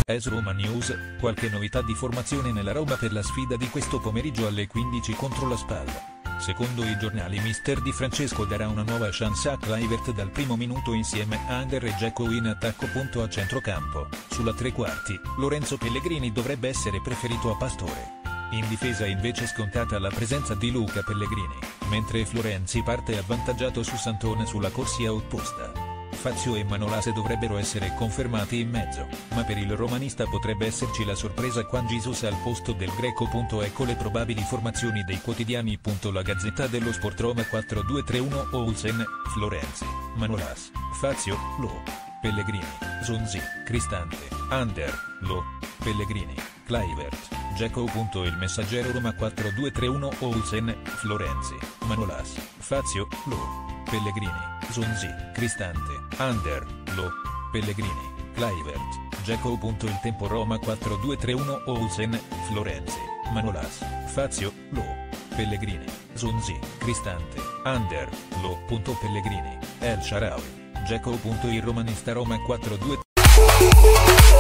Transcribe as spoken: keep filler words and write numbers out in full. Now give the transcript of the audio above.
AS Roma News, qualche novità di formazione nella Roma per la sfida di questo pomeriggio alle quindici contro la Spal. Secondo i giornali mister Di Francesco darà una nuova chance a Kluivert dal primo minuto insieme a Under e Dzeko in attacco. A centrocampo, sulla tre quarti, Lorenzo Pellegrini dovrebbe essere preferito a Pastore. In difesa invece scontata la presenza di Luca Pellegrini, mentre Florenzi parte avvantaggiato su Santone sulla corsia opposta. Fazio e Manolas dovrebbero essere confermati in mezzo, ma per il romanista potrebbe esserci la sorpresa Juan Jesus al posto del greco. Ecco le probabili formazioni dei quotidiani. La Gazzetta dello Sport: Roma quattro due tre uno, Olsen, Florenzi, Manolas, Fazio, Lo, Pellegrini, Zonzi, Cristante, Under, Lo, Pellegrini, Kluivert, Dzeko. Il Messaggero: Roma quattro due tre uno, Olsen, Florenzi, Manolas, Fazio, Lo, Pellegrini, Zonzi, Cristante, Under, Lo, Pellegrini, Kluivert, Dzeko. Il Tempo: Roma quattro due tre uno, Olsen, Florenzi, Manolas, Fazio, Lo, Pellegrini, Zonzi, Cristante, Under, Lo. Pellegrini, El Shaarawy, Dzeko. Il romanista: Roma quattro due